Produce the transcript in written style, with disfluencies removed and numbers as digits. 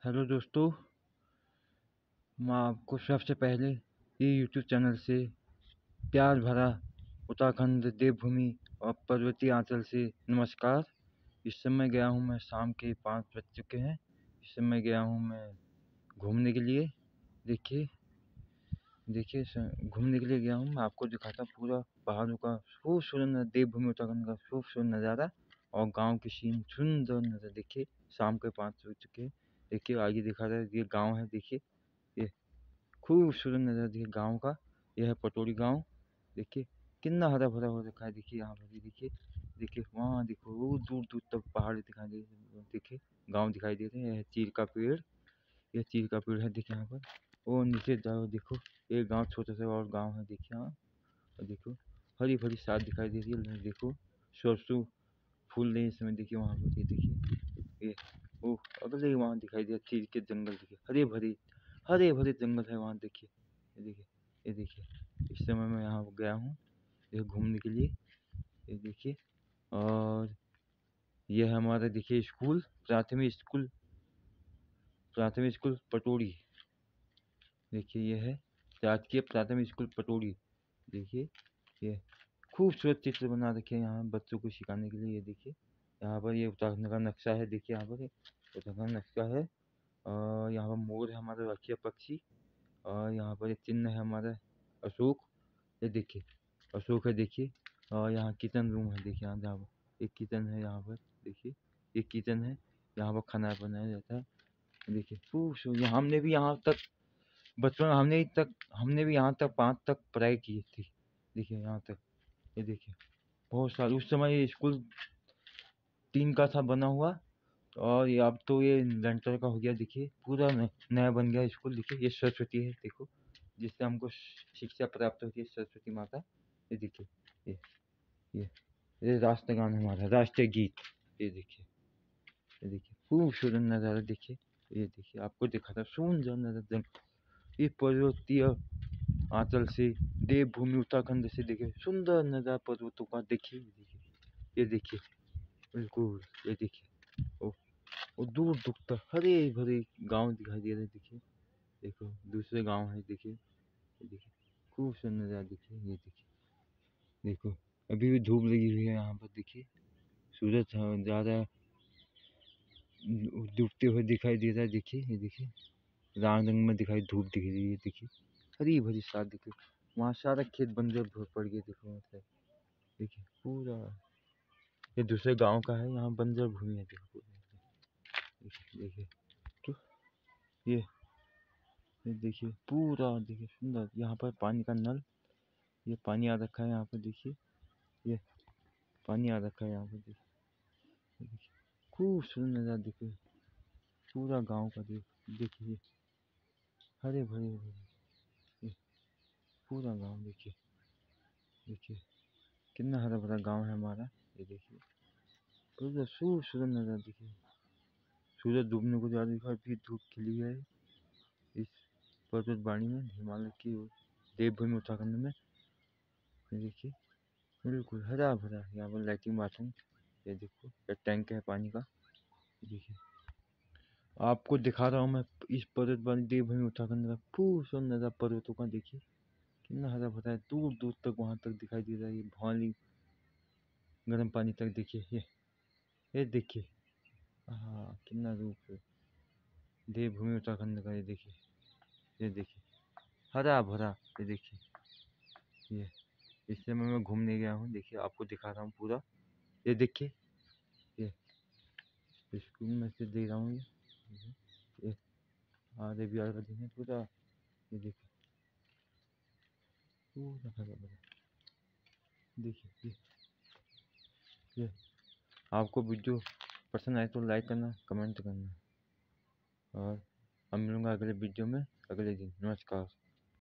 Hello दोस्तों, मैं आपको सबसे पहले ये यूट्यूब चैनल से प्यार भरा उत्तराखंड देवभूमि और पर्वतीय आंचल से नमस्कार। इस समय गया हूँ मैं, शाम के 5 बज चुके हैं। इस समय गया हूँ मैं घूमने के लिए। देखिए देखिए घूमने के लिए गया हूँ। मैं आपको दिखाता हूँ पूरा पहाड़ों का खूबसूरत देवभूमि उत्तराखंड का खूबसूरत नज़ारा और गांव की सीन सुंदर नज़ारा। देखिए शाम के 5 बज चुके हैं। देखिए आगे दिखा रहा है, ये गाँव है। देखिए ये खूबसूरत नज़ारा देखिए गाँव का। यह है पटोरी गाँव। देखिए कितना हरा भरा हो रखा है। देखिए यहाँ पर भी देखिए, देखिए वहाँ देखो वो दूर दूर तक पहाड़ दिखाई दे रहे हैं। देखिए गाँव दिखाई दे रहे हैं। यह चीड़ का पेड़, यह चीड़ का पेड़ है। देखिए यहाँ पर और नीचे जाओ देखो, एक गाँव छोटा सा और गाँव है। देखिए यहाँ और देखो हरी भरी साथ दिखाई दे रही है। देखो सरसों फूल रही है इस समय। देखिए वहाँ पर ये देखिए, ये वो अगले वहाँ दिखाई दे चीड़ के जंगल। देखिए हरे भरे जंगल है वहाँ। देखिए ये देखिए, ये देखिए इस समय मैं यहाँ गया हूँ ये घूमने के लिए। ये देखिए और ये हमारा देखिए स्कूल, प्राथमिक स्कूल पटोरी। देखिए ये है राजकीय प्राथमिक स्कूल पटोरी। देखिए ये खूबसूरत चित्र बना रखे हैं यहाँ बच्चों को सिखाने के लिए। ये देखिए यहाँ पर ये उत्तराखंड का नक्शा है। देखिए यहाँ पर उत्तराखंड नक्शा है और यहाँ पर मोर है हमारा राष्ट्रीय पक्षी। और यहाँ पर एक चिन्ह है हमारा अशोक। ये देखिए अशोक है। देखिए और यहाँ किचन रूम है। देखिए यहाँ जहाँ पर एक किचन है यहाँ पर। देखिए एक किचन है, यहाँ पर खाना बनाया जाता है। देखिए यहाँ हमने भी यहाँ तक बचपन हमने भी यहाँ तक 5 तक पढ़ाई की थी। देखिए यहाँ तक ये देखिए बहुत साल उस समय ये स्कूल टीन का था बना हुआ और ये अब तो ये लेंटर का हो गया। देखिए पूरा नया बन गया स्कूल। देखिए ये सरस्वती है देखो, जिससे हमको शिक्षा प्राप्त होती है, सरस्वती माता। ये देखिए ये ये ये राष्ट्रगान हमारा राष्ट्रीय गीत। ये देखिए, ये देखिए खूबसूरत नज़ारा। देखिए ये देखिए आपको दिखा था सुंदर नज़ारा। ये पर्वतीय आंचल से देवभूमि उत्तराखंड से देखिए सुंदर नज़ारा पर्वतों का। देखिए ये देखिए बिल्कुल ये देखिए और दूर दूर तक हरे भरे गांव दिखाई दे रहे हैं। देखिए देखो दूसरे गांव है। देखिए ये देखिए खूबसूरत नज़ारा। देखिए ये देखिए देखो अभी भी धूप लगी हुई है यहाँ पर। देखिए सूरज ज़्यादा डूबते हुए दिखाई दे रहा है। देखिए ये देखिए लाल रंग में दिखाई धूप दिख रही है। देखिए हरी भरी साथ देखिए वहाँ सारा खेत बंजर पड़ गया। देखो मतलब देखिए पूरा ये दूसरे गांव का है, यहाँ बंजर भूमि है। देखो देखिए देखिए तो ये देखिए पूरा देखिए सुंदर। यहाँ पर पानी का नल, ये पानी आ रखा है यहाँ पर। देखिए ये पानी आ रखा है यहाँ पर। देखिए खूबसूरत नज़ारा। देखिए पूरा गांव का देखिए हरे भरे ये पूरा गांव। देखिए देखिए कितना हरा भरा गांव है हमारा। ये देखिए पूरा खूबसूरत नज़ारा। देखिए सूरज डूबने को जा रही है, अभी धूप खिली है इस पर्वतवाणी में, हिमालय की देवभूमि उत्तराखंड में। ये देखिए बिल्कुल हरा भरा। यहाँ पर लैट्रिन बाथरूम, ये देखो ये टैंक है पानी का। देखिए आपको दिखा रहा हूँ मैं इस पर्वतवाणी देवभूमि उत्तराखंड का खूबसूरत नज़ारा पर्वतों का। देखिए कितना हरा भरा है, दूर दूर तक वहाँ तक दिखाई दे रहा है। ये भवाली गर्म पानी तक। देखिए ये देखिए हाँ कितना रूप है देवभूमि उत्तराखंड का। ये देखिए हरा भरा। ये देखिए ये इस समय मैं घूमने गया हूँ। देखिए आपको दिखा रहा हूँ पूरा। ये देखिए ये स्कूल में से दे रहा हूँ। ये आधे बिहार का दिन है पूरा। ये देखिए पूरा हरा भरा। देखिए ये आपको वीडियो पसंद आए तो लाइक करना, कमेंट करना और हम मिलूंगा अगले वीडियो में अगले दिन। नमस्कार।